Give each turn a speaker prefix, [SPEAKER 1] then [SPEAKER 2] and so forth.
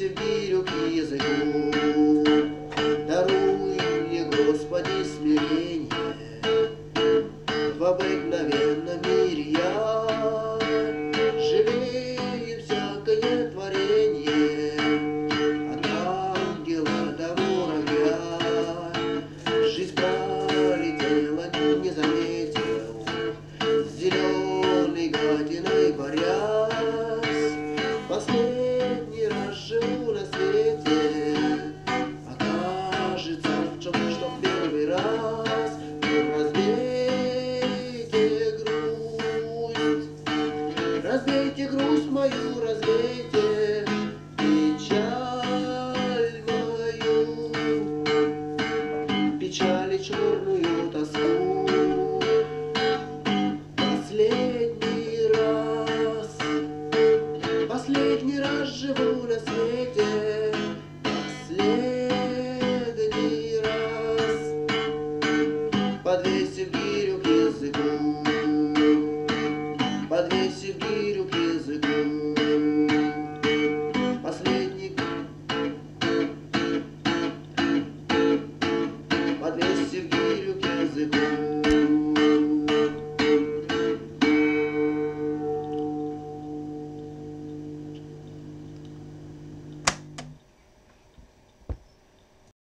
[SPEAKER 1] в гирю к языку. Даруй мне, Господи, смирение, в обыкновенном мире я жалею всякое творение, от ангела до муравья. Жизнь пролетела, не заметил, с зеленой гадиной борясь. Последний раз живу на свете, окажется в чем, что в первый раз. Разбейте грусть мою, разбейте печаль мою, печаль и черную тоску. Последний раз живу на